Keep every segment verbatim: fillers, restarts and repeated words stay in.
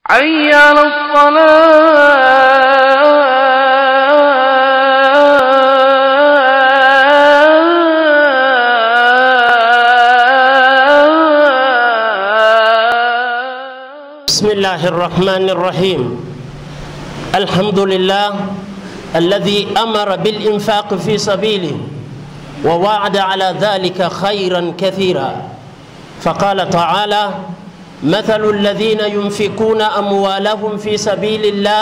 حي على الصلاة. بسم الله الرحمن الرحيم. الحمد لله الذي أمر بالإنفاق في سبيله ووعد على ذلك خيرا كثيرا، فقال تعالى: مثل الذين ينفقون أموالهم في سبيل الله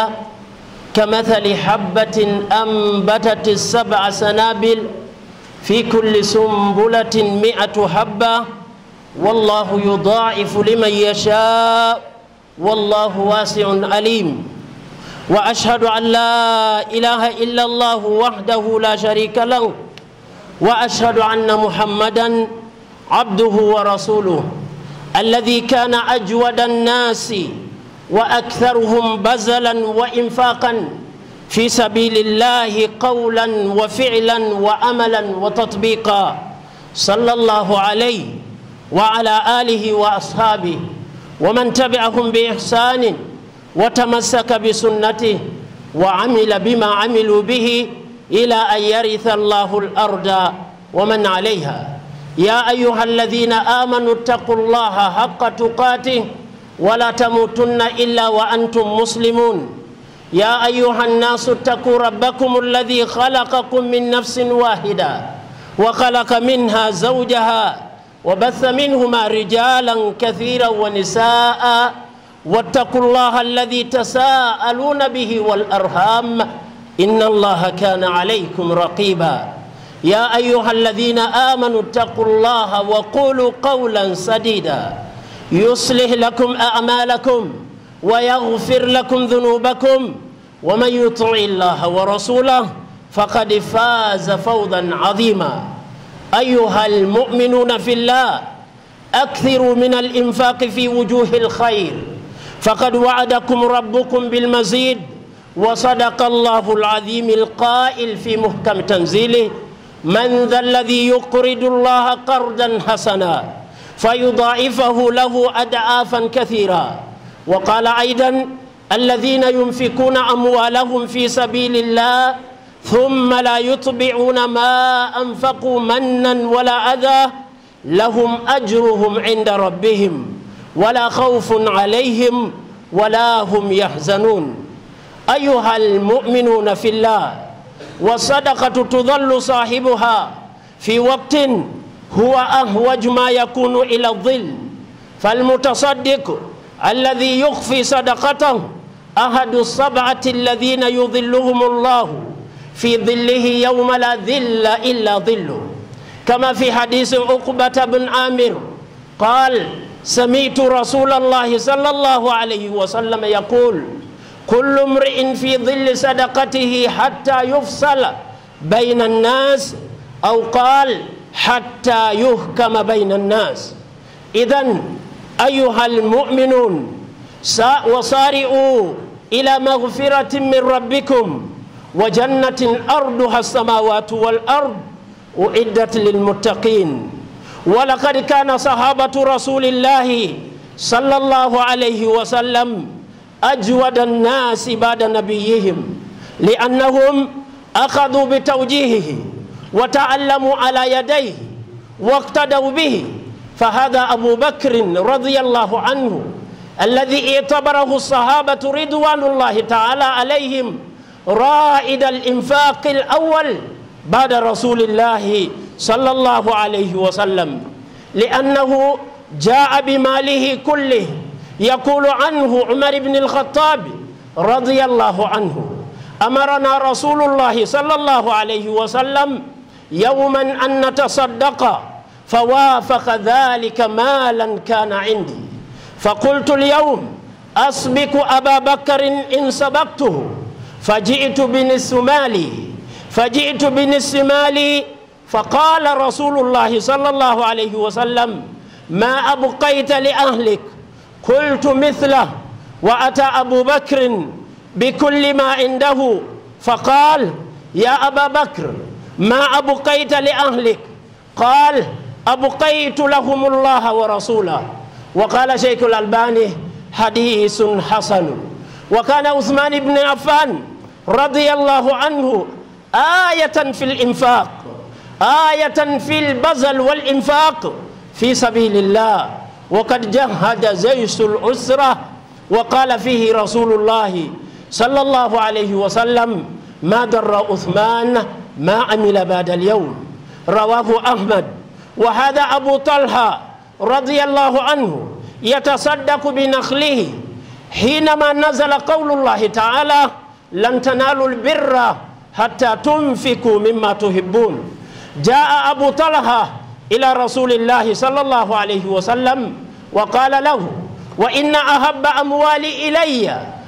كمثل حبة أنبتت السبع سنابل في كل سنبلة مئة حبة والله يضاعف لمن يشاء والله واسع عليم. وأشهد أن لا إله إلا الله وحده لا شريك له، وأشهد أن محمدا عبده ورسوله الذي كان أجود الناس وأكثرهم بذلا وإنفاقا في سبيل الله قولا وفعلا وعملا وتطبيقا، صلى الله عليه وعلى آله وأصحابه ومن تبعهم بإحسان وتمسك بسنته وعمل بما عملوا به إلى أن يرث الله الأرض ومن عليها. يا أيها الذين آمنوا اتقوا الله حق تقاته ولا تموتن إلا وأنتم مسلمون. يا أيها الناس اتقوا ربكم الذي خلقكم من نفس واحدة وخلق منها زوجها وبث منهما رجالا كثيرا ونساء واتقوا الله الذي تساءلون به والأرحام إن الله كان عليكم رقيبا. يا أيها الذين آمنوا اتقوا الله وقولوا قولا سديدا يصلح لكم أعمالكم ويغفر لكم ذنوبكم ومن يطع الله ورسوله فقد فاز فوزا عظيما. أيها المؤمنون في الله، أكثروا من الإنفاق في وجوه الخير فقد وعدكم ربكم بالمزيد، وصدق الله العظيم القائل في محكم تنزيله: من ذا الذي يقرض الله قرضا حسنا فيضاعفه له أضعافا كثيرا. وقال أيضا: الذين ينفقون أموالهم في سبيل الله ثم لا يتبعون ما أنفقوا منا ولا أذى لهم أجرهم عند ربهم ولا خوف عليهم ولا هم يحزنون. أيها المؤمنون في الله، والصدقة تظل صاحبها في وقت هو أهوج ما يكون إلى الظل، فالمتصدق الذي يخفي صدقته أحد السبعة الذين يظلهم الله في ظله يوم لا ظل إلا ظله، كما في حديث عقبة بن عامر قال: سمعت رسول الله صلى الله عليه وسلم يقول: كل امرئ في ظل صدقته حتى يفصل بين الناس، أو قال حتى يحكم بين الناس. إذن أيها المؤمنون، وصارئوا إلى مغفرة من ربكم وجنة أرضها السماوات والأرض أعدت للمتقين. ولقد كان صحابة رسول الله صلى الله عليه وسلم أجود الناس بعد نبيهم، لأنهم أخذوا بتوجيهه وتعلموا على يديه واقتدوا به. فهذا أبو بكر رضي الله عنه الذي اعتبره الصحابة رضوان الله تعالى عليهم رائد الإنفاق الأول بعد رسول الله صلى الله عليه وسلم، لأنه جاء بماله كله. يقول عنه عمر بن الخطاب رضي الله عنه: أمرنا رسول الله صلى الله عليه وسلم يوما أن نتصدق فوافق ذلك مالا كان عندي، فقلت اليوم أسبق أبا بكر إن سبقته، فجئت بنصف مالي فجئت بنصف مالي فقال رسول الله صلى الله عليه وسلم: ما أبقيت لأهلك؟ قلت مثله. وأتى أبو بكر بكل ما عنده فقال: يا أبا بكر، ما أبقيت لأهلك؟ قال: أبقيت لهم الله ورسوله. وقال شيخ الألباني: حديث حسن. وكان عثمان بن عفان رضي الله عنه آية في الإنفاق، آية في البذل والإنفاق في سبيل الله. وقد جهد جيش العسرة وقال فيه رسول الله صلى الله عليه وسلم: ما ضر عثمان ما عمل بعد اليوم. رواه أحمد. وهذا أبو طلحة رضي الله عنه يتصدق بنخله حينما نزل قول الله تعالى: لن تنالوا البر حتى تنفقوا مما تحبون. جاء أبو طلحة إلى رسول الله صلى الله عليه وسلم وقال له: وإن أحب أموالي إلي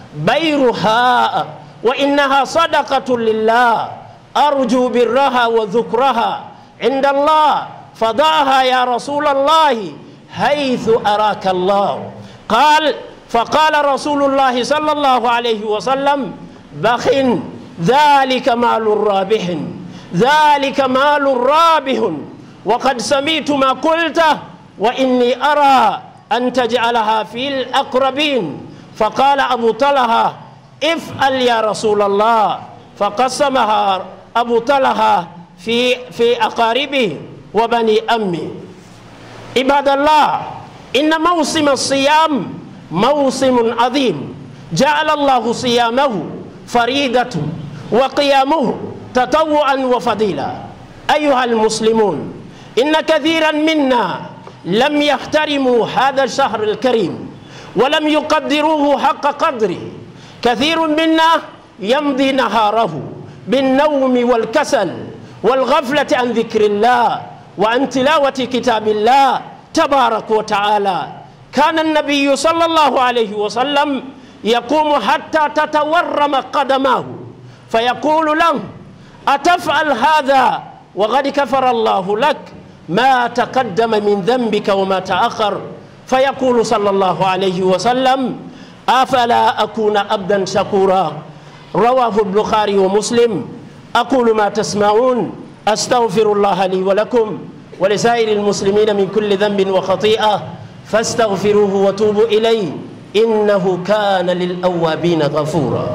بيرها وإنها صدقة لله أرجو برها وذكرها عند الله فضعها يا رسول الله حيث أراك الله. قال فقال رسول الله صلى الله عليه وسلم: بخ ذلك مال رابح، ذلك مال رابح، وقد سمعت ما قلت وإني أرى أن تجعلها في الأقربين. فقال أبو طلحة: افعل يا رسول الله. فقسمها أبو طلحة في في أقاربه وبني أمي. عباد الله، إن موسم الصيام موسم عظيم جعل الله صيامه فريضة وقيامه تطوعا وفضيلة. أيها المسلمون، إن كثيرا منا لم يحترموا هذا الشهر الكريم ولم يقدروه حق قدره. كثير منا يمضي نهاره بالنوم والكسل والغفلة عن ذكر الله وعن تلاوة كتاب الله تبارك وتعالى. كان النبي صلى الله عليه وسلم يقوم حتى تتورم قدماه فيقول له: أتفعل هذا وقد كفر الله لك ما تقدم من ذنبك وما تأخر؟ فيقول صلى الله عليه وسلم: أفلا أكون عبدا شكورا. رواه البخاري ومسلم. أقول ما تسمعون، أستغفر الله لي ولكم ولسائر المسلمين من كل ذنب وخطيئة فاستغفروه وتوبوا إليه إنه كان للأوابين غفورا.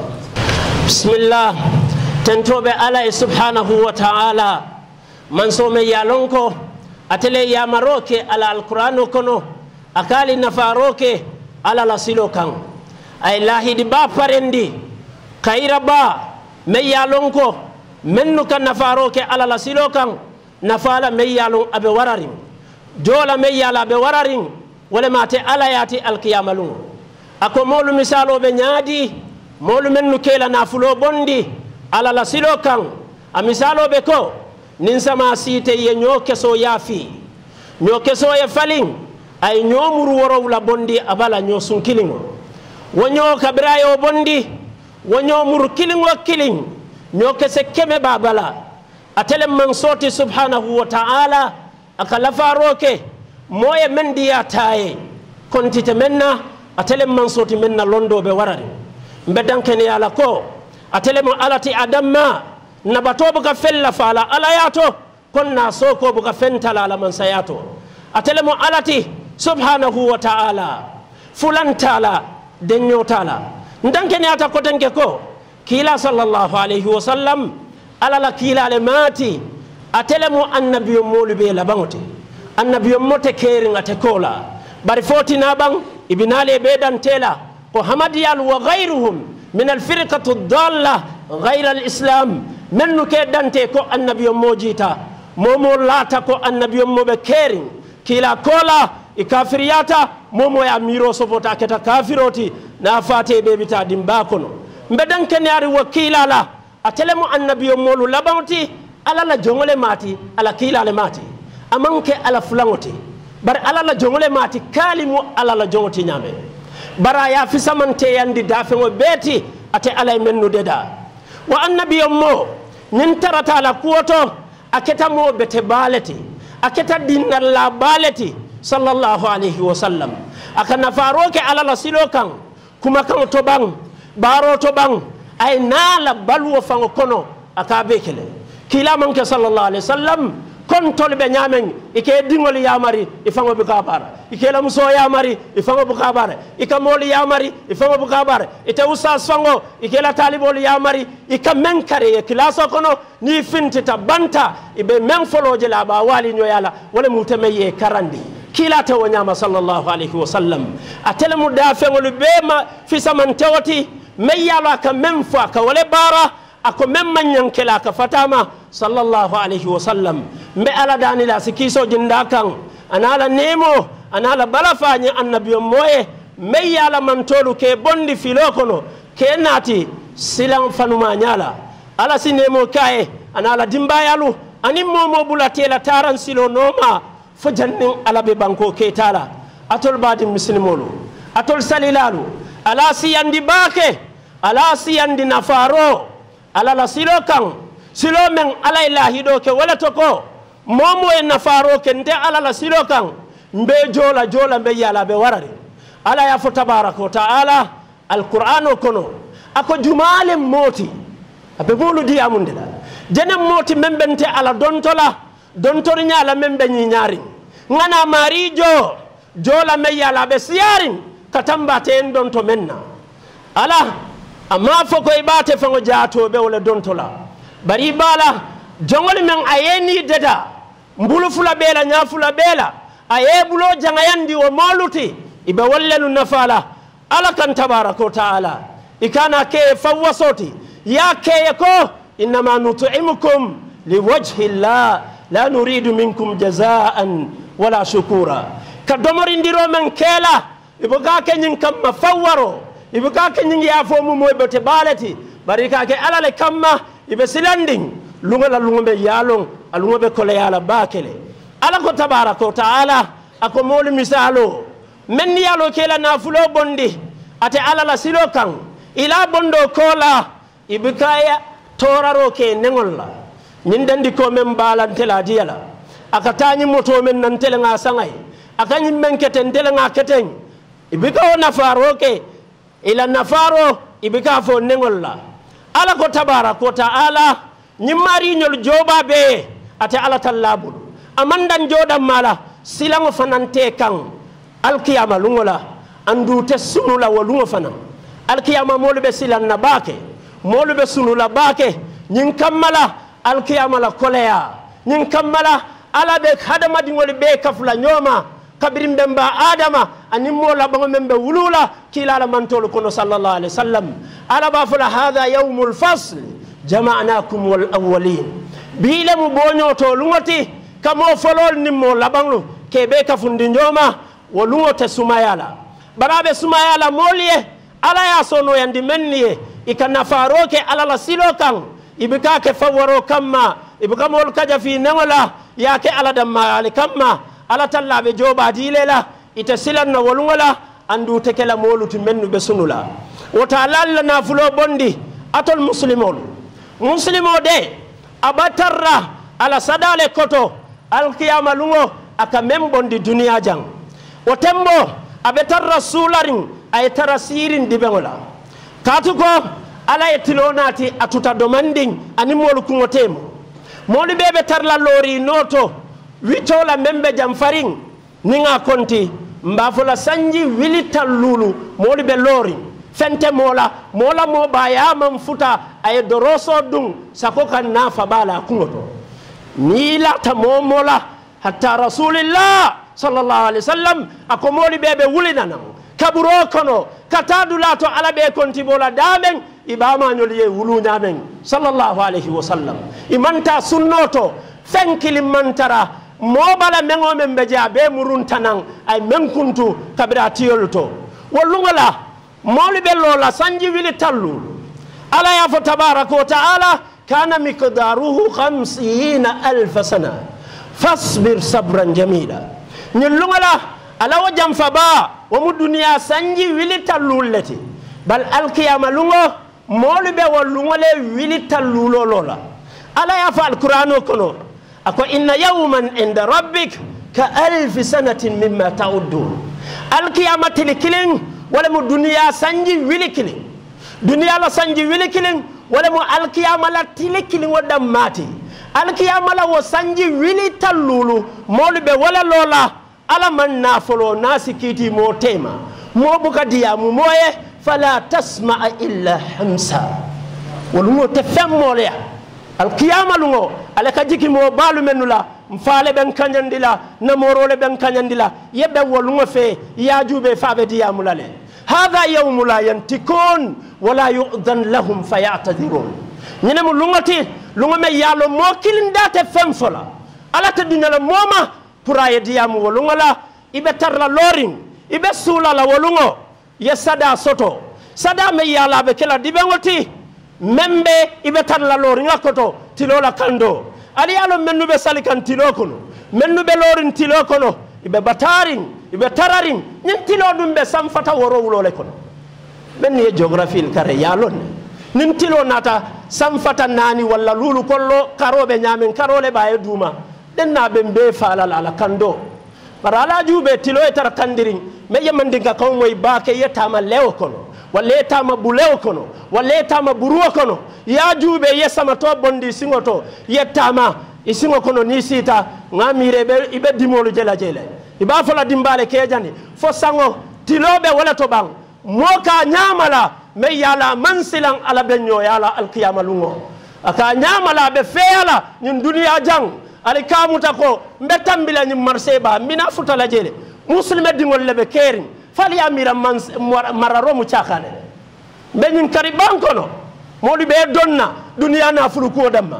بسم الله. تنتوب على سبحانه وتعالى من سوم يالونكو أتلي يا مروكي على القرآن كنو أكالي نفاروكي على لسيلو كان أي الله دي با فرندي كايرا با مي يالونكو منو كان نفاروكي على لسيلو كان نفالا مي يالون أبي ورارين جولا مي يالا أبي ورارين ولما تي على ياتي القيامة لون أكو مولو مثالو بنيادي مولو منو كيلا نافلو بوندي على لسيلو كان أمثالو بكو ninsama site ye nyo keso yafi nyo keso ye falin ay nyo muru woro la bondi abala nyo sun kilingo wonyo kabrayo bondi wonyo muru kilingo kilin nyo kese keme babala atele man soti subhanahu wa ta'ala akala faroke moye mendiya taye kontite menna atele man soti menna londo be warare mbedan kene yala ko atele mo alati adamma nabato buka fella fala alayato konna soko buka fentala la mansayato atelemo alati subhanahu wa ta'ala fulan tala denyo tala ndanke ne ata kotenke ko kila sallallahu alayhi wa sallam ala la kila le mati atelemo annabiyo molube la bangote annabiyo mote keri ngate kola bari foti na bang ibinale bedan tela ko hamadiyal wa ghayruhum min al firqatu ad-dalla ghayra al-islam mennu ke dante ko annabiyo mojita momo lata ko annabiyo mobe kering kila kola e kafiriyata momo ya miro sofota keta kafiroti na fate be bita dimba kono mbedan ken yari wakila la atelemo annabiyo molu labamti ala la jongole mati ala kila le mati amanke ala fulangoti bar ala la jongole mati kalimu ala la jongoti nyame bara ya fisamante yandi dafe mo beti ate ala mennu deda wa annabiyo mo nin tarata la kuoto aketa mo bete baleti aketa dinnal la baleti sallallahu alayhi wa sallam akana faroke ala la silo kan kuma kan to bang baro to bang ay nala balwo fango kono akabe kele kila manke sallallahu alayhi wa sallam kontol be nyamen ike dingol yamari ifango buka bara ike la muso yamari ifango buka bara ika moli yamari ifango buka bara ite usas fango ike la talibol yamari ika menkare e klaso kono ni fintita banta ibe men foloje la ba wali nyo yala wala mutemeye karandi kila ta wanyama sallallahu alaihi wasallam atele mudafe ngol bema fi samantawati mayala ka memfa ka wala bara ako memman yankela ka fatama sallallahu alaihi wasallam mbe ala dani la sikiso jinda kan anala nemo anala balafa ni annabiyo moye mayala mantolu ke bondi filokono ke nati silan fanuma nyala ala sinemo kae anala dimbayalu ani momo bulatela taran silo noma fo jannin ala be banko ke tala atol badi muslimolu atol salilalu ala siyandi bake ala siyandi nafaro ala la silo kan silo men ala ilahi do ke wala to ko momo en nafaro ke nte ala la silo kan mbe jola jola mbe yala be warare ala ya fo tabaraka taala alqur'ano kono ako jumale moti abe bolu di amunde la jene moti membente ala dontola dontori nyala membe nyi nyari ngana marijo jola me yala be siyarin katamba te en donto menna ala amma fo ko ibate fango jaato be wala dontola bari bala jongol men ayeni deda mbulu fula bela nya fula bela aye bulo jangayandi o moluti ibe wallelu nafala ala kan tabaraka taala ikana ke fawasoti ya ke ko inma nut'imukum liwajhi llah la nuridu minkum jazaan wala shukura kadomori ndiro men kela ibuka ke nyin kam mafawaro ibuka ke nyin ya fo mu moy bote balati barika ke ala le kamma ibe silanding lunga la lunga be yalon alunga be kole yala bakele ala ko tabaraka taala ako moli misalo men yalo kela na fulo bondi ate ala la silo kan ila bondo kola ibikaya toraro ke nengolla nyin dandi ko men balantela diyala akatani moto men nan tele nga sangay akanyi men keten tele nga keten ibika na faro ke ila nafaro ibika fo nengolla ala ko tabaraka taala nyimari nyol joba be ate ala talabul amandan jodam mala silango fanante kan alkiyama lungola andu tesunula walungo fanan alkiyama molube silan na bake molube sunula bake nyin kammala alkiyama la koleya nyin kammala ala be hadama dingol be kafula nyoma kabirim bemba adama anim mola bango membe wulula kila la mantolo kono sallallahu alaihi wasallam ala ba fula hadha yawmul fasl jama'nakum wal awwalin bile mu bonyo to lungoti kamo folol nimmo labanglu kebe kafundi nyoma wolungo te sumayala barabe sumayala molie ala ya sono yandi menniye ikana faroke ala la silo kan ibika ke fawaro kamma ibika mol kaja fi nangola yake ala damma ali kamma ala tallabe joba dilela ita silan na wolungola andu tekela moluti mennu be sunula wota lalla na fulo bondi atol muslimol muslimo de abatarra ala sadale koto alqiyama lungo aka membondi dunia jang wotembo abetarra sularin ay tarasirin dibengola katuko ala etilonati atuta domanding animol kungotemo moli bebe tarla lori noto witola membe jamfaring ninga konti mbafola sanji wilita lulu moli be lori fente mola mola mo baya mamfuta ay doroso dung sakoka nafa bala kungoto nila tamomola hatta rasulillah sallallahu alaihi wasallam akomoli bebe wulinana kaburo kono katadulato ala be konti bola damen ibama nyoliye wulunya men sallallahu alaihi wasallam imanta sunnoto fenkili mantara mobala mengo membe jabe muruntanan ay menkuntu kabira tiyolto wolungola moli be lola sanji wili tallu ala ya fa tabaraka wa taala kana miqdaruhu khamsina alf sana fasbir sabran jamila nyulungola ala wajam faba wa mudunya sanji wili tallu lati bal alqiyama lungo moli be wolungole wili tallu lola ala ya fa alqur'ano kono ako inna yawman inda rabbik ka alf sanatin mimma ta'udun alqiyama tilkilin wala mu dunya sanji wili kilin dunya la sanji wili kilin wala mu alqiyama la tilkilin wadam mati alkiyama la wo sanji wili tallulu molu be wala lola ala man nafolo nasi kiti mo tema mo buka diyamu moye fala tasma illa hamsa wolumo te femmole ya alkiyama lungo ala kajiki mo balu menula mfale ben kanyandila namorole ben kanyandila yebe wolungo fe yajube fabe diyamu lale hadha yawm la yantikun wala yu'dhan lahum fayatadhirun ñene mu lungati lungo me yalo mo kilindate femfola ala ta dunala moma puraye diyamu wolungo la ibe tarla loring ibe sula la wolungo ye sada soto sada me yala be kala dibengoti membe ibe tarla loring akoto tilola kando ali yalo mennu be salikan tilo kono mennu be lorin tilo kono ibe batarin ibe tararin ñin tilo dum be samfata woro wulole kono ben ye geography kare yalon nin tilo nata samfata nani walla lulu kollo karobe nyamen karole baye duma den na be be falal ala kando bara ala jube tilo e tar kandirin me yamandinga kaw moy baake yetama lewo kono walla yetama bulewo kono walla yetama buruwo kono ya jube yesama to bondi singoto yetama isingo kono ni sita ngamire be ibe dimolu jela jela iba fola dimbale kejani fo sango tilobe wala to bang moka nyamala me yala mansilan ala benyo yala alqiyama lungo aka nyamala be feela ñun duniya jang ali kamuta ko mbetambila ñum marché ba mina futala jele muslime dingol lebe kerin fali amira man mararo mu chakane be ñun kariban kono modi be donna duniya na fulu ko damma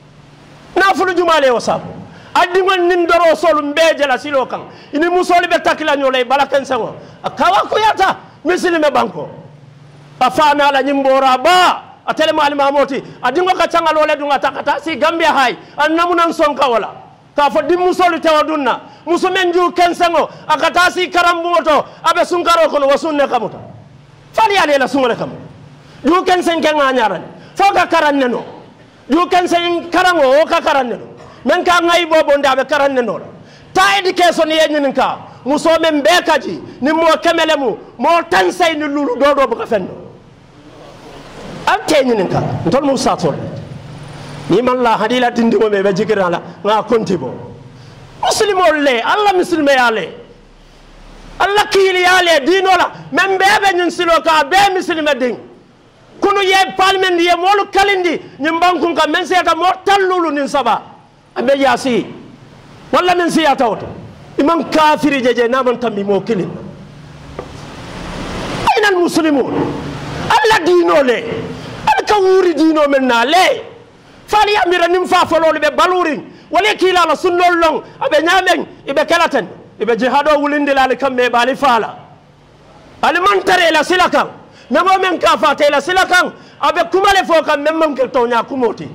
na fulu jumale wasabu adingol nin doro solu mbeje la silo kan ini musoli be takila ñolay balakan sango akawa ko yata muslime banko afana la nyimbora ba atele malima moti adingo ka changalo le dunga takata si gambia hay annamunan sonka wala ka fo dim musolu tawadunna musumenju kensango akata si karambuto abe sunkaro kono wasunne kamuta fali ale la sungole kam ju kensen ke nganyara foka karanne no ju kensen karango o ka karanne no men ka ngai bobo ndabe karanne no ta education yenyin ka musome mbekaji ni mo kemelemu mo tansay ni lulu dodo bu ka fenno ante ñinin ka ntol mu satol ni man la hadila dindi mo be jikira la nga kontibo muslimo le alla muslime yale alla kili yale dino la men bebe ñin silo ka be muslime ding kunu ye parlement ye molu kalindi ñim bankun ka men seta mo tallulu nin saba abe yasi wala men siya tawto imam kafiri jeje naman tammi mo kilin ayna al muslimun alla dino le ka wuri dino men na le fali amira nim fa folol be balurin wala kila la sunnol long abe nyamen ibe kalaten ibe jihado wulinde la kambe bali fala al mantare la silakan memo men ka fa te la silakan abe kumale fo kam mem ke to nya kumoti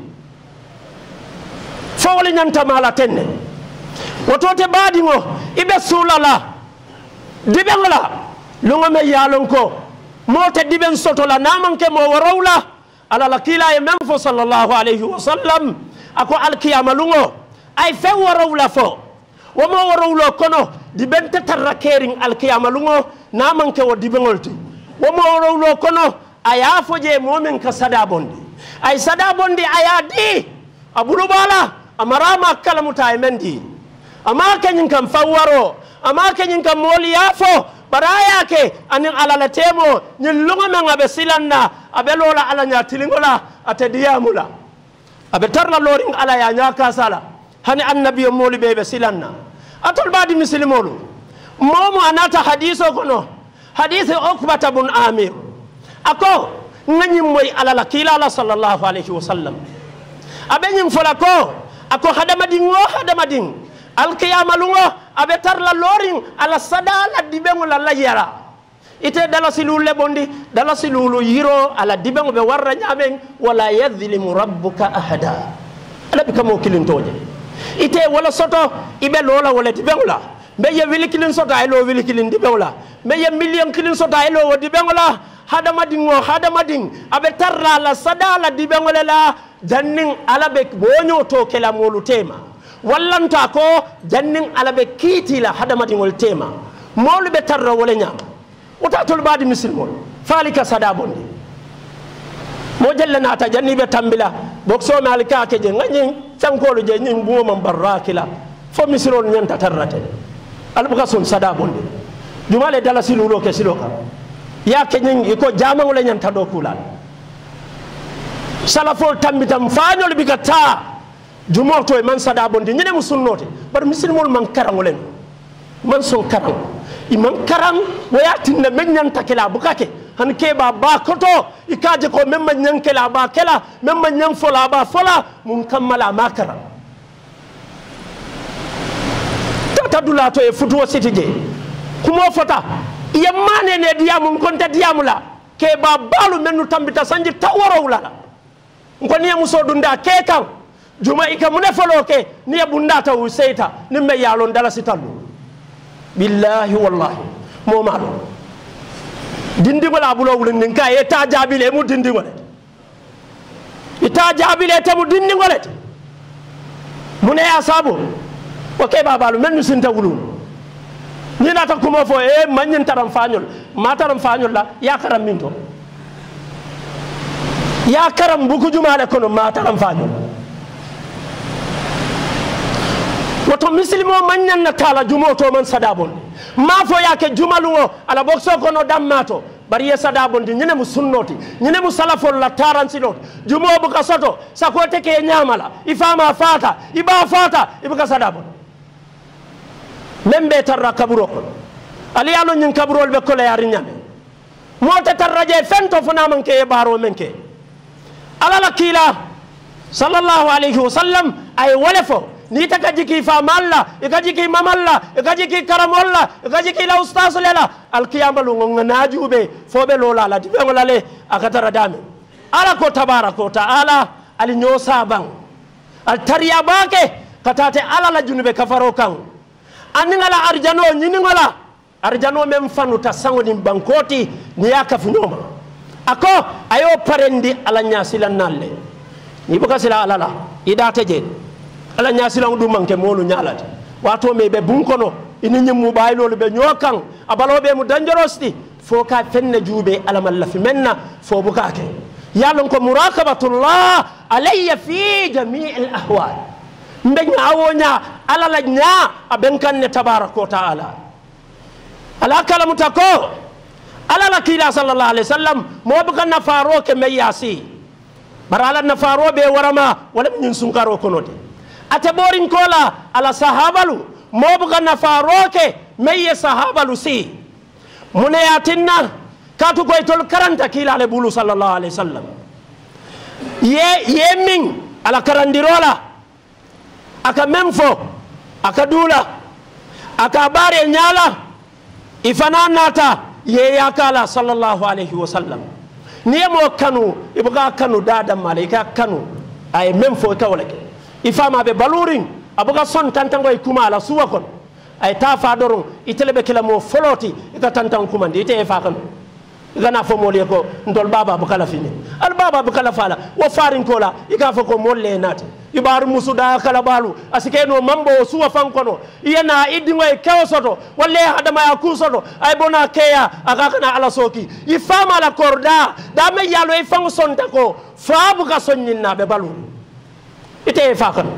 fo wala nyanta mala tenne wotote badi ngo ibe sulala dibe ngala lungo me yalon ko mote diben soto la namanke mo warawla ala la kila ya memfo sallallahu alayhi wa sallam ako alkiyama lungo ay fe warawla fo wo mo warawlo kono dibente tarrakering alkiyama lungo namanke wo dibengolti wo mo warawlo kono aya foje momen ka sada bondi ay sada bondi aya di abulu bala amarama kalamuta mendi ama kenyin kam fawaro ama kenyin kam moli yafo baraya ke anin alala temo nyin lunga menga be silanna abe lola ala nya tilingola ate diyamula abe tarla loring ala ya nya kasala hani annabi moli be be silanna atol badi muslimolu momo anata hadiso kono hadisi ukbata bun amir ako ngani moy alala kila la sallallahu alaihi wasallam abe nyim fola ko ako hadamadin ngo hadamadin alqiyama lungo abe tarla loring ala sadala dibengo la layara ite dala silule bondi dala silulu yiro ala dibengo be warra nyamen wala yadhlimu rabbuka ahada ala bikamo kilintoje ite wala soto ibe lola wala dibengo la be ye wili kilin soto ay lo wili kilin dibengo la be ye million kilin soto ay lo dibengo la hadamadin ngo hadamadin abe tarla la sadala dibengo la jannin ala be bonyo to kala molu tema wallanta ko jannin alabe kitila hadamati wol tema mawlu be tarra wala nyam utatul badi muslimol falika sada bondi mo jalla nata janni be tambila bokso malika ke je ngani cankolu je ñim bumo man barrakila fo misirol ñanta tarrate albuka son sada bonde jumale dala silulo ke siloka ya ke ñing ko jamangol ñanta do kulal salafol tambitam fañol bi kata jumoto e man sada bonde ñene mu sunnote bar misilmol man karangolen man son karang imam karang wayatin na men ñanta kila bukake han keba ba koto ikaje ko memma nyankela ba kela memma nyang fola ba fola mun kammala makara tata dulato e futuo sitije kumo fota yamane ne diamu konta diamula keba balu menu tambita sanji taworo wala ngoni ya muso dunda keka juma ika mune foloke ni bundata useita nimme yalon dala sitalu billahi wallahi mo malo dindi wala bulo wulin nin ka eta jabile mu dindi ngole ita jabile te mu dindi ngole mune ya sabu o ke babalu men sinta wulu ni na ta kuma fo e manyin taram fañol ma taram fañol la ya karam minto ya karam buku jumale kono ma taram fañol woto mislimo manyan na kala jumoto man sadabon ma fo yake jumalugo ala bokso kono dammato bari ye sadabon di ñene mu sunnoti ñene mu salafol la taransilot jumo bu ka soto sakote ke nyamala ifama fata iba fata ibuka sadabon membe tarra kaburo ko ali yalo ñin kaburol be ko le yari ñame mota tarraje fento fona man ke baro menke ala la kila sallallahu alaihi wasallam ay walefo ni taka jiki fa malla ikajiki mamalla ikajiki karamolla ikajiki la ustaz lela alqiyamalu ngonajube fobe lola la tibengola le akatara dame ala ko tabaraka taala ali nyosa bang al tariya bake katate ala la junube kafaro kan aningala arjano nyiningola arjano mem fanu ta sango ni bankoti ni yakafu nyoma ako ayo parendi ala nyasilan nalle ni buka sila ala la idate je ala nyasilan du manke molu nyalati wato me be bunkono ini nyimu baylolu be nyokan abalobe mu dangerously fo ka fenne jube ala mallafi menna fo bukake yalon ko murakabatullah alayya fi jami'il ahwal mbe nyawonya ala la nya abenkanne tabaraka taala ala kala mutako ala la kila sallallahu alaihi wasallam mo bukan nafaro ke meyasi barala nafaro be warama wala nyin sunkaro konode ate borin kola ala sahabalu mo bukan nafaro ke meye sahabalu si mune yatinna katu ko tol karanta kila le bulu sallallahu alaihi wasallam ye yemin ala karandirola aka memfo aka dula aka bare nyala ifana nata ye yakala sallallahu alaihi wasallam niye mo kanu ibuka kanu dada malaika kanu ay memfo tawlake ifama be balurin abuka son tantango e kuma ala suwa kon ay ta fa doron itelebe kila mo foloti ika tantan kuma ndite e fa kan gana fo mole ko ndol baba bu kala fini al baba bu kala fala wo farin kola ika fo ko molle nati ibaru musuda kala balu asike no mambo suwa fan kono yana idingo e kewsoto walle hadama ya kusoto ay bona keya aka kana ala soki ifama la korda da me yalo e fango sonta ko faabu ka sonyinna be balu ite fa kan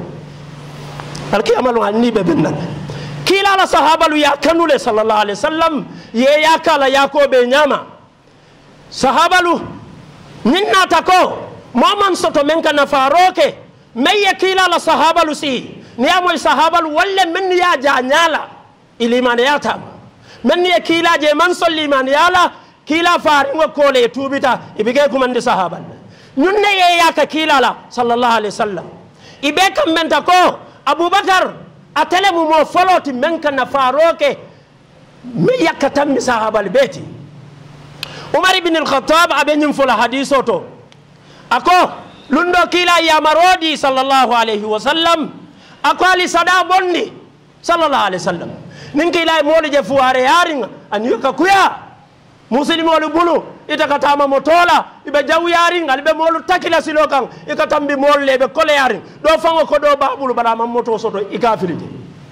al kiyamalu anni be benna kila la sahabalu ya kanule sallallahu alaihi wasallam ye ya kala yakobe nyama sahabalu ninna tako moman soto men kana faroke meye kila la sahabalu si ni amoy sahabalu walle men ya janyala iliman yata men ya kila je man sol liman yala kila faringo kole tubita ibige kumande sahabal nyunne ye yaka kila la sallallahu alaihi wasallam ibe kam men tako abubakar atele mu mo foloti men kana faroke me yakatam sahabal beti Umar ibn al-Khattab abenyum fula hadisoto ako lundo kila ya marodi sallallahu alaihi wasallam ako ali sada bonni sallallahu alaihi wasallam nin kila moli je fuare yaringa anyuka kuya muslimo wal bulu itakatama motola ibe jawu yaringa libe molu takila silokan ikatambi molle be kole yaring do fango ko do babulu bala mam moto soto ikafirite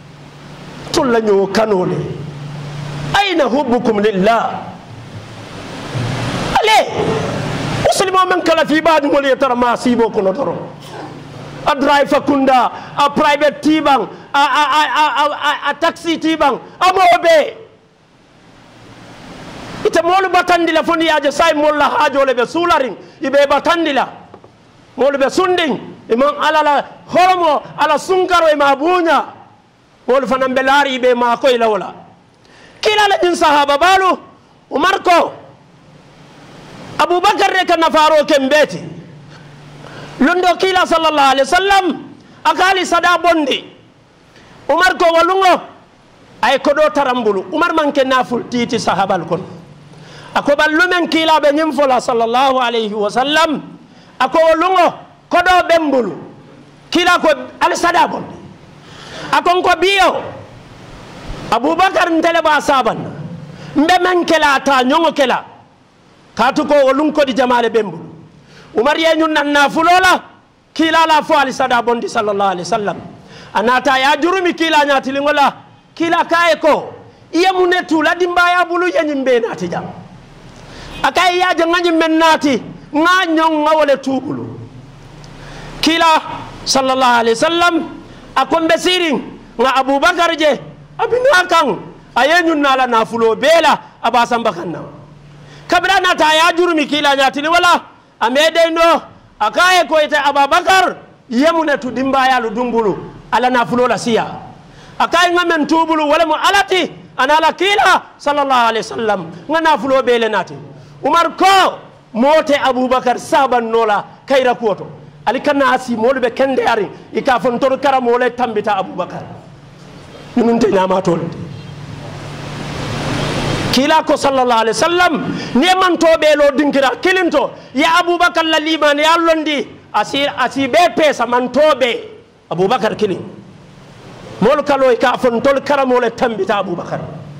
tulla nyo kanole aina hubbukum lillah ale muslimo men kala fi baadi mo le tar ma sibo ko no toro a driver kunda a private tibang a a a a, a, a taxi tibang amobe ite molu batandila foni aje say molla hajole be sularing ibe batandila molu be sunding imam alala horomo ala sunkaro e mabunya molu fanan be lari be ma koy lawla kila la din sahaba balu umar ko abubakar re kana faro kembeti londo kila sallallahu alaihi wasallam akali sada bondi umar ko walungo ay ko do tarambulu umar man ke naful titi sahabal kon ako ballumen kila be nyim fola sallallahu alaihi wasallam ako walungo ko do bembulu kila ko al sada bondi akon ko biyo abubakar ntele ba saban mbe men kela ta nyongo kela katu ko walun ko di jamaale bembulu umar ye ñun nan nafulola kila la fo ali sada bondi sallallahu alaihi wasallam anata ya jurumi kila nyati lingola kila kae ko iya munetu la dimbaya bulu yenyim be nati jam akay ya jangañi men nati nga ñong ngawale tubulu kila sallallahu alaihi wasallam akombe siring nga abubakar je abina kan ayeñun nala nafulo bela abasam bakanna kabra nata ya jurumi kila nyati lingola amede no akaye ko ite ababakar yemune tu dimbaya lu dumbulu ala nafulo la siya akaye ngamen tubulu wala mu alati anala kila sallallahu alaihi wasallam ngana fulo bele nati umar ko mote abubakar saban nola kayra kuoto alikana asi molbe kende ari ika fon tor kara mole tambita abubakar nunte nyama tolde kila ko sallallahu alaihi wasallam neman to be lo dinkira kilinto ya abubakar la liman ya londi asi asi be pesa man tobe abubakar kilin mol kalo ka fon tol karamole tambita abubakar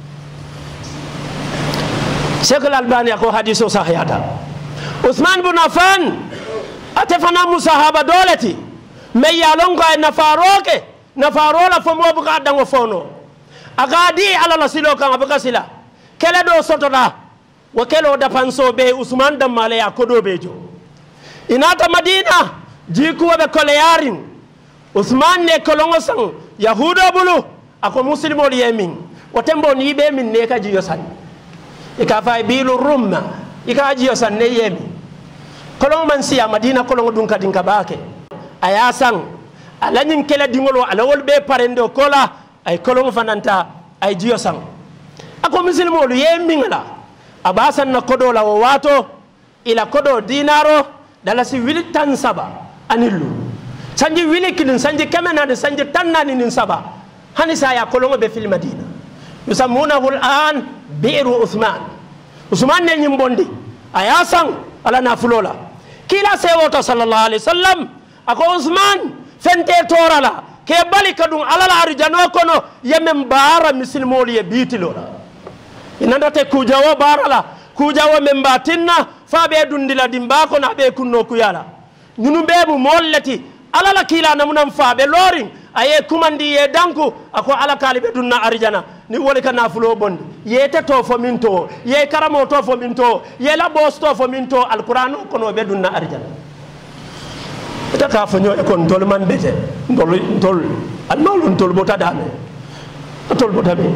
Sheikh Al-Albani ko hadiso sahihata Uthman bin Affan atefana musahaba dolati me ya longo ay nafaroke nafarola fo mo buka dango fono agadi ala la silo kan abuka sila kele do sotoda wa kelo da panso be Usman dam male ya kodo bejo inata Madina jiku be kole yarin Usman ne kolongo sang yahudo bulu ako muslimo yemin watembo ni be min ne ka jiyo san ikafa bilu rumma ika jiyo san ne yemi kolongo man siya Madina kolongo dun kadin ka bake aya sang alanin kele dingolo alawol be parendo kola ay kolongo fananta ay jiyo sang ako muslimo yemin la abasan na kodo la wato ila kodo dinaro dala si wili tan saba anilu sanji wili kinin sanji kamena de sanji tanani nin saba hani saya kolongo be fil Madina yusammunahu al'an bi'ru Uthman Uthman ne nyimbondi ayasan ala nafulola kila sewota sallallahu alaihi wasallam ako Uthman fente torala ke bali kadun ala arjano kono yemem bara muslimoli ye bitilola inanda te kujawo barala kujawo membatinna fabe dundila dimbako na be kunno kuyala ñunu bebu mollati ala la kila namunam fabe loring aye kumandi ye danku ako ala kalibe dunna arjana ni wole kana fulo bondi yete to fo minto ye karamo to fo minto ye la boss to fo minto alquran kono be dunna arjana eta ka fo nyo e kon tol man bete ndol ndol annol ndol bota dame tol bota be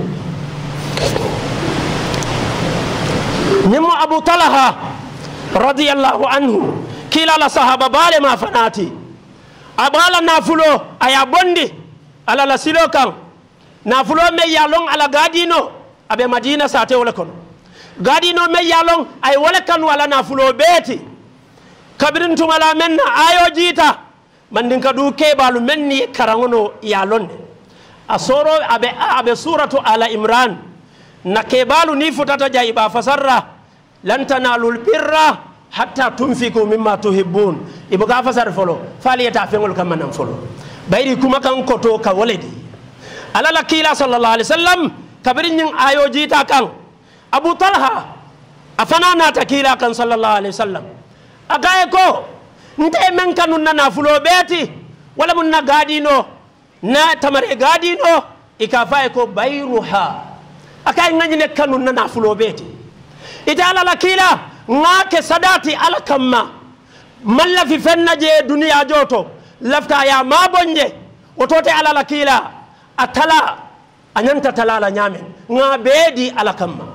نمو أبو طلحة رضي الله عنه كلا لا صحابة بالي ما فناتي أبالا نافلو أيا بندي على لسيلو كان نافلو مي يالون على غادينو أبي مدينة ساتي ولكن غادينو مي يالون أي ولكن ولا نافلو بيتي كبرين تمالا من آيو جيتا من دين كدو كيبالو مني كرانونو يالون أسورو أبي أبي سورة على إمران nakebalu ni futata jaiba fasarra lan tanalul birra hatta tunfiku mimma tuhibbun ibuga fasar folo fali eta fengol kamanam folo bayri kuma kan koto ka waledi ala la kila sallallahu alaihi wasallam kabirin yin ayoji ta kan Abu Talha afana na ta kila kan sallallahu alaihi wasallam agaye ko nte men kanun na fulo beti wala mun na gadino na tamare gadino ikafaye ko bayruha akay ngani ne kanun na nafulo beti ita ala la kila ngake sadati ala kamma malla fi fenna je duniya joto lafta ya mabonje wotote ala la kila atala anyanta talala nyamen nga bedi ala kamma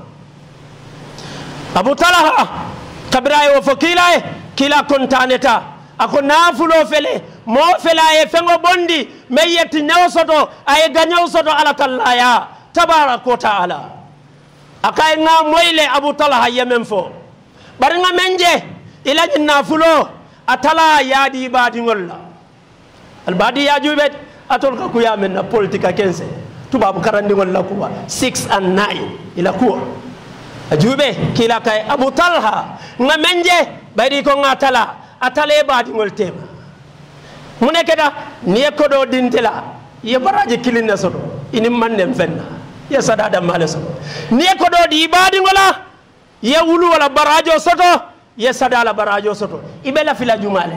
Abu Talha kabira yo fokila kila kontaneta ako nafulo fele mo fela e fengo bondi meyeti nyawsoto ay ganyawsoto ala kallaya tabaraka taala akay nga moyle Abu Talha yemen fo bar nga menje ila nafulo atala yadi badi ngolla al badi ya jubet atol ka kuya men na politika kense tubabu karandi ngolla kuwa six and nine ila kuwa ajube kila kay Abu Talha nga menje bari ko ngatala atale badi ngol tema munekeda niye kodo dintela ye baraji kilinna soto ini mannem fenna ye sadada male soto niye kodo di badi ngola ye wulu wala barajo soto ye sadala barajo soto ibela fila jumale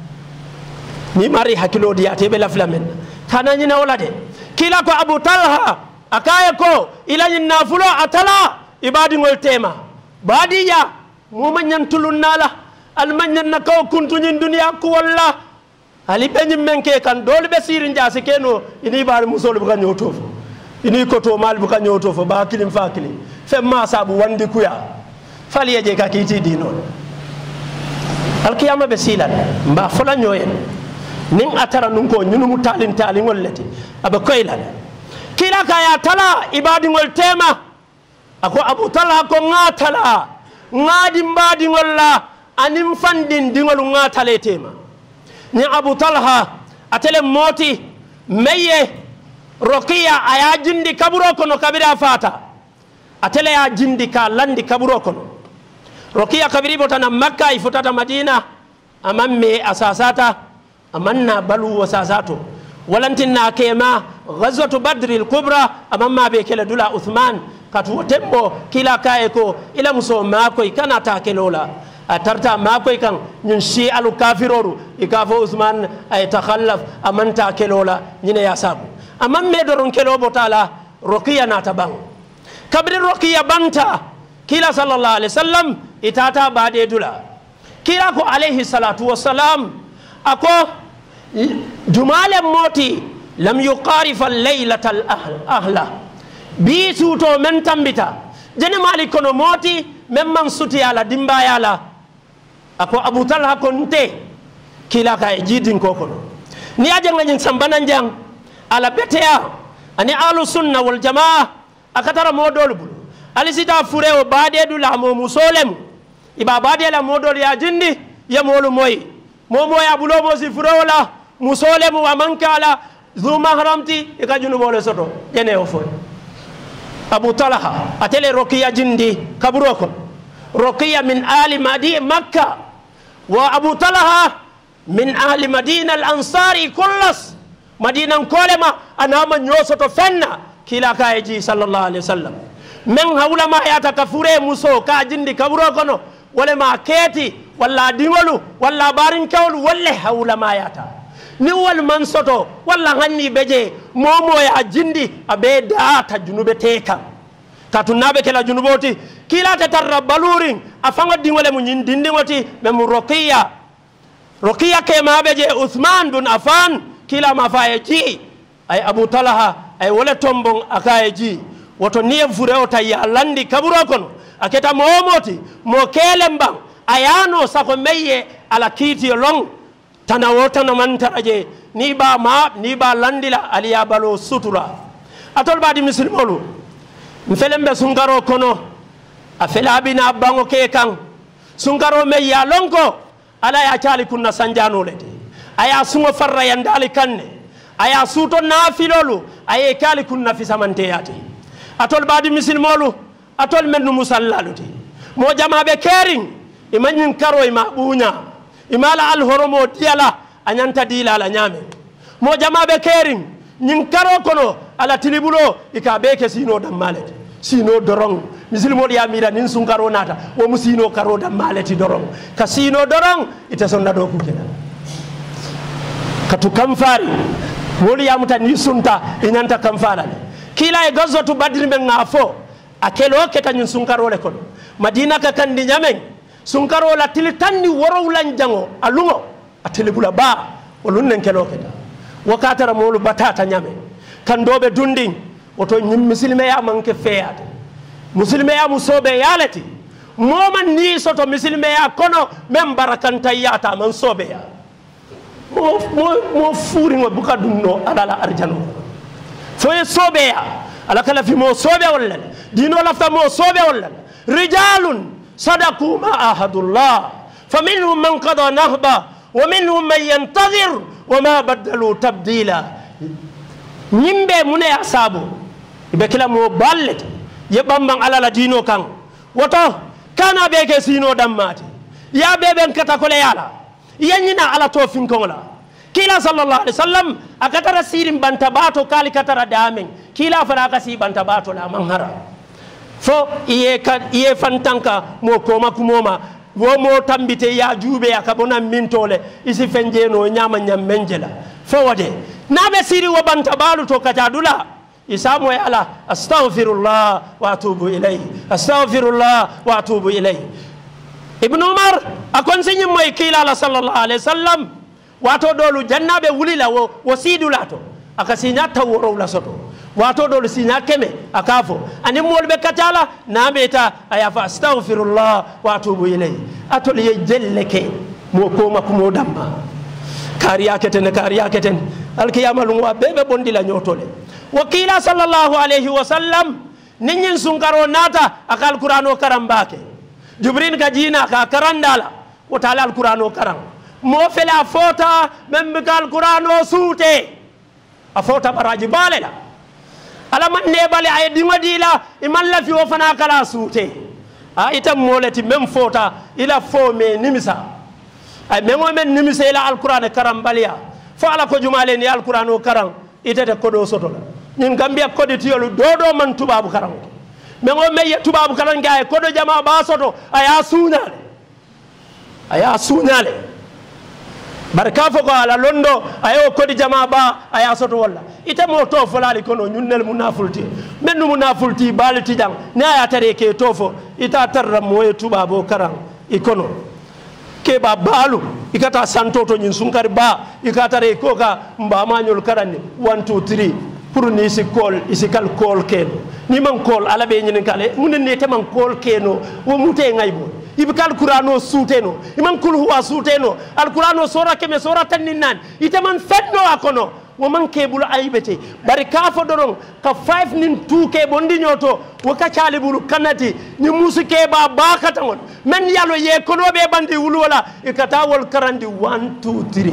ni mari hakilo di ate ibela fila men kana nyina wala de kila ko Abu Talha akaya ko ila nyina fulo atala ibadi ngol tema badiya mu manyan tulunnala al manyan nakaw kuntu nyin dunya ku walla ali benyim menke kan dole be sirin jasi keno ini bar musol bu kanyo tofo ini koto mal bu kanyo tofo ba kilim fa kilim fe ma sabu wandi kuya fali je ka kiti dino al qiyama be silal mba fola nyoyen nin atara nun ko nyunu mutalin talin wallati aba koylal kila ka ya tala ibadi ngol tema ako Abu Talha ko ngatala ngadi mbadi ngolla anim fandin dingol ngatale tema ni Abu Talha atele moti meye Ruqayya aya jindi kaburo kono kabira fata atele ya jindi ka landi kaburo kono Ruqayya kabiri botana Makka ifutata Madina amamme asasata amanna balu wasasato walantinna kema ghazwatu badri al-kubra amamma be kala dula Uthman katu tembo kila kae ko ila muso mako ikana ta kelola atarta mako ikan nyun shi alu kafiroru ikafo Uthman ay takhallaf amanta kelola nyine ya sabu amam me doron kelo botala Ruqayya na tabang kabri Ruqayya banta kila sallallahu alaihi wasallam itata bade dula kila ko alaihi salatu wassalam ako jumale moti lam yuqarif al-laylata al-ahla bi suto men tambita jeni mali kono moti men man suti ala dimba yala ako Abu Talha konte kila ka jidin ko kono ni aja ngani sambana jang ala betea ani alu sunna wal jamaa akatara modol bul ali sita fure o bade du la mo musolem iba bade la modol ya jindi ya molu moy mo moy abulo mo si fure wala musolem wa mankala zuma haramti e ka junu bole soto jene o fo Abu Talha atele Ruqayya jindi kaburoko Ruqayya min ali madi Makkah wa Abu Talha min ahli Madina al-Ansari kullas Madina kolema anama nyosoto fenna kila kaeji sallallahu alaihi wasallam men hawla ma yata kafure muso ka jindi kaburoko no wala ma keti walla dingolu walla barin kawlu walla hawla ma yata ni wal man soto walla hanni beje momo ya jindi abe data junube teka katunabe kala junuboti kila tatarra balurin afanga dingole mu nyindindingoti mem Ruqayya Ruqayya ke mabeje Uthman bin Affan kila mafayeji ay Abu Talha ay wala tombon akayeji woto niye fureo tayya landi kaburo kono aketa momoti mo kelemba ayano sako meye ala kiti long tana wota na mantaraje ni ba ma ni ba landila aliya balo sutura atol badi muslimolu mfelembe sungaro kono afela bina bango ke kan sungaro me ya lonko ala ya chali kunna sanjano lete aya sungo farra yandali kanne aya suto nafilolu aye kali kunna fi samante yati atol badi muslimolu atol mennu musallaluti mo jama be kering imanyin karo ima bunya imala al horomo diala anyanta dila la nyame mo jama be kering nyin karo kono ala tilibulo ikabe ke sino dam maleti sino dorong misilmo ya mira nin sun karo nata wo musino karo dam maleti dorong kasino dorong ita sonna do ku kena katu kamfari woli ya muta ni sunta inanta kamfara kila e gazwatu badri men ngafo akelo ke tan sun karo le kono madina ka kandi nyamen sun karo la tilitanni woro lanjango alungo atelibula ba olunnen kelo keta wakatara molu batata nyame kan dobe dundin woto nyim muslime ya manke feyade muslime ya musobe yalati moman ni soto muslime ya kono mem barakanta yata man sobe ya mo mo mo furi ngo buka dunno alala arjano foye sobe ya ala kala fi mo sobe wala dino lafta mo sobe wala rijalun sadaqu ma ahadullah faminhum man qada nahba wa minhum man yantazir wa ma badalu tabdila nyimbe mune asabu ibe kila mo ballet ye bambang alala dino kan woto kana be ke sino dammati ya be ben kata ko le yala yanyina ala to fin kongola kila sallallahu alaihi wasallam akatara sirim bantabato kali katara damen kila fara ka si bantabato la manhara fo iye ka iye fantanka mo koma kumoma wo mo tambite ya jube akabona mintole isi fenjeno nyama nyamenjela fo wade nabe siri wo bantabalu to katadula isamu ya ala astaghfirullah wa atubu ilayhi astaghfirullah wa atubu ilayhi ibn umar akon sinyi moy kila la sallallahu alaihi wasallam wato dolu jannabe wulila wo wasidulato akasinya tawro la soto wato dolu sinya keme akafo ani molbe katala nabeta ayafa astaghfirullah wa atubu ilayhi atol ye jelleke mo ko makumo damma kariya keten kariya keten alkiyama lungwa bebe bondila nyotole wakila sallallahu alaihi wasallam ninyin sunkaro nata akal qur'ano karambake jibril gajina ka karandala wa ta'ala al qur'ano karam mo fela fota membe kal qur'ano sute a fota baraji balela ala man ne bale ay dingodila iman la fi wo fana kala sute a itam moleti mem fota ila fo me nimisa ay memo men nimisa ila al qur'ano karam balia fa ala ko jumale ni al qur'ano karam itete kodo soto la ñin gambia kodi tiyolu dodo man tubabu karam me ngo meye tubabu karam gaay kodo jama ba soto aya suñale aya suñale barka fo ko ala londo ayo kodi jama ba aya soto walla ite mo to folali kono ñunnel munafulti men munafulti balti jang ne aya tare ke tofo ita tarra moye tubabu karam ikono ke ba balu ikata santoto ñin sunkari ba ikata re ko ka mbama ñol karani one two three pour ni si kol isi kal kol ken ni man kol ala be ñin kale mun ne te man kol keno wo mute ngaybo ibi kal qur'ano suteno iman kul huwa suteno al qur'ano sura keme sura tanninan ite man fedno akono wo man kebul aybete bari ka fo doron ka five nin two ke bondi nyoto wo ka calibulu kanati ni musike ba ba katangon men yalo ye kono be bandi wulu wala ikata wol karandi one two three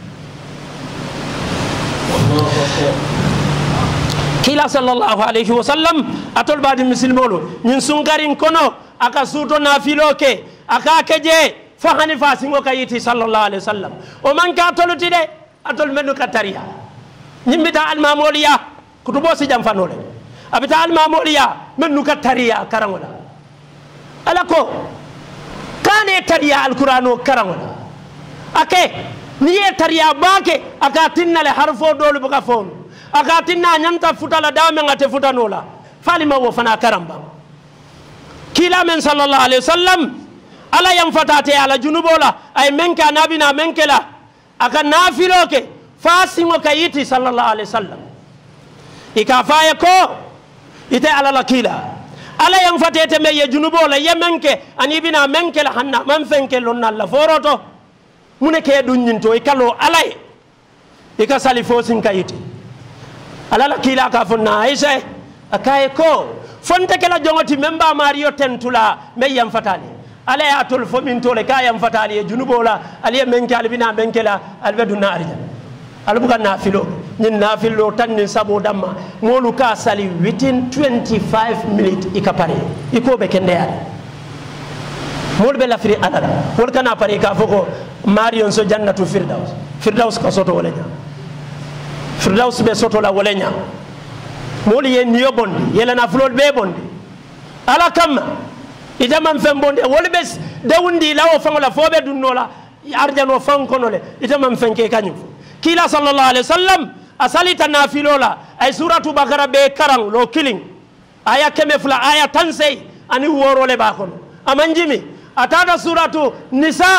kila sallallahu alaihi wasallam atol badi muslimolo nyin sungarin kono aka suto nafiloke aka keje fa hani fasingo kayiti sallallahu alaihi wasallam o man ka toluti de atol menu katariya nyimbita al mamoliya kutubo si jam fanole abita al mamoliya menu katariya karangola alako kane tariya al qur'ano karangola ake niye tariya bake aka tinnale harfo dolu buka fon aka tinna nyanta futala dame ngate futanola falima wo fana karamba kila men sallallahu alaihi wasallam ala yam fatate ala junubola ay menka nabina menkela aka nafiloke fasingo kayiti sallallahu alaihi wasallam ikafaye ko ite ala lakila ala yam fatete me ye junubola yemenke ani bina menkela hanna man fenke lonna la foroto muneke dunyinto ikalo alay ika salifo sin kayiti ala lakila ka fonna aisha akaye ko fonte kala jongoti memba mario tentula me yam fatali ala ya tul fo min tole ka yam fatali e junubola ali men kal bina men kala albeduna arja albuga nafilo nyin nafilo tan ni sabo damma molu ka sali within twenty-five minutes ikapare iko be kende ya mol be la firi alala wol kana pare ka foko marion so jannatu firdaus firdaus ka soto wala nya firdaus be soto la wala nya moli ye niyo bondi yela na flol be bondi ala kam ita man fem bondi wol bes dawndi lawo fangola fobe dunnola arjano fankonole ita man fenke kanyu kila sallallahu alaihi wasallam asalita nafilola ay suratu bakara be karang lo killing aya keme fula aya tansei ani worole ba kono amanjimi atada suratu nisa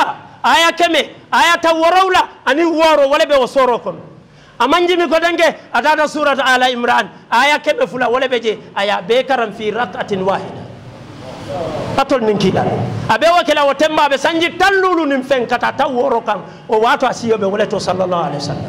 aya keme aya tawarawla ani woro wala be wasoro kon amanji mi ko dange atata surat ala imran aya keme fula wala be je aya be karam fi rak'atin wahida patol nin kila abe wakela wotemba be sanji tallulu nin fen kata taworo kan o wato asiyo be wala to sallallahu alaihi wasallam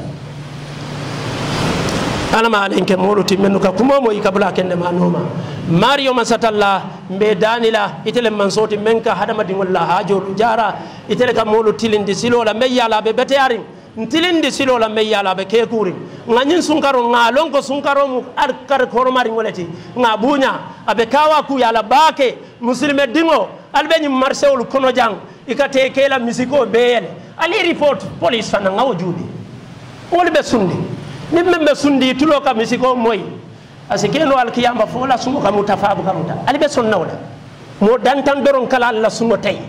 ana ma alenke moluti menu ka kuma mo ikabla kende manoma mario masatalla mbe danila itele mansoti menka hadama di walla hajo jara itele ka moluti lindi silola me yala be beteyarin ntilindi silola me yala be kekuri ngani sunkaro ngalon ko sunkaro mu arkar kormari ngoleti ngabunya abe kawa ku yala bake muslime dingo albeni marsewul kono jang ikate kela misiko beyele ali report police fana ngawo jubi wol be sundi nimbe be sundi tulo ka misiko moy asikeno alkiyama fola sumo ka mutafabu kamuta ali be sonna wala mo dantan doron kala alla sumo tay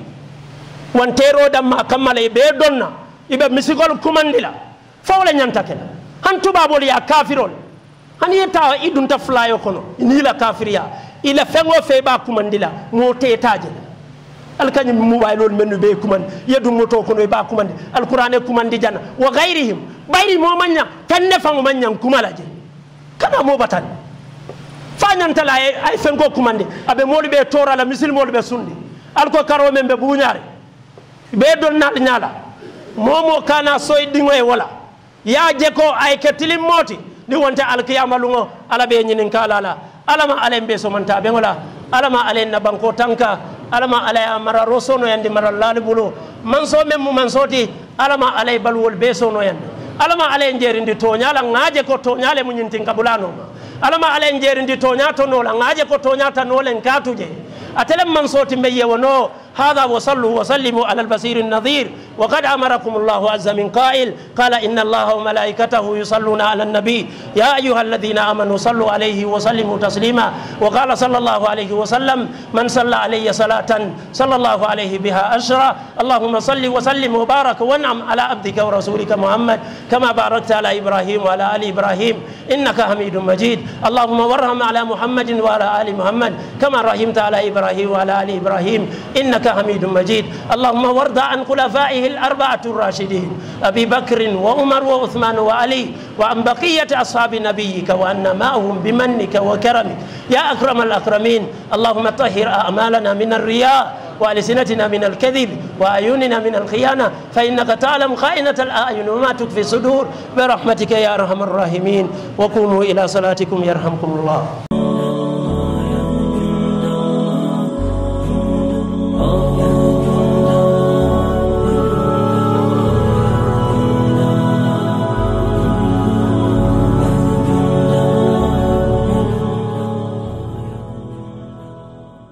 wantero damma kamale be donna ibe misikol kumandila fawla nyanta kala han tubabol ya kafirol han yeta idunta flayo kono inila kafiriya ila fengo fe ba kumandila mo tetaje alkany mobilol menu be kuman yedu moto kono ba kumandi alqur'ane kumandi jana wa ghayrihim bayri mo manya tanne fango manya kumalaje kana mo batan fanyanta la ay fengo kumandi abe molu be tora la misil molu be sundi alko karo membe buñare be don nal nyala momo kana soy dingo e wala ya je ko ay ketilim moti ni wonta alqiyama lungo ala be nyinin kala la alama ale mbe so manta be wala alama ale na banko tanka alama ale amara rosono yandi mara lalibulu manso mem mansoti alama ale balwol be sono yandi alama ale njerindi toñala ngaje ko toñale munyintin kabulano alama ale njerindi toña to no la ngaje ko toña ta no len katuje atelem mansoti mbe yewono هذا وصلوا وسلموا على البصير النذير وقد أمركم الله عز من قائل قال إن الله وملائكته يصلون على النبي يا أيها الذين آمنوا صلوا عليه وسلموا تسليما وقال صلى الله عليه وسلم من صلى علي صلاة صلى الله عليه بها أشرا اللهم صل وسلم وبارك وانعم على عبدك ورسولك محمد كما باركت على إبراهيم وعلى آل إبراهيم إنك حميد مجيد اللهم وارحم على محمد وعلى آل محمد كما رحمت على إبراهيم وعلى آل إبراهيم إنك حميد مجيد اللهم وارض عن خلفائه الأربعة الراشدين أبي بكر وعمر وعثمان وعلي وعن بقية أصحاب نبيك وأن معهم بمنك وكرمك يا أكرم الأكرمين اللهم طهر أعمالنا من الرياء وألسنتنا من الكذب وأعيننا من الخيانة فإنك تعلم خائنة الأعين وما تخفي الصدور برحمتك يا أرحم الراحمين وقوموا إلى صلاتكم يرحمكم الله.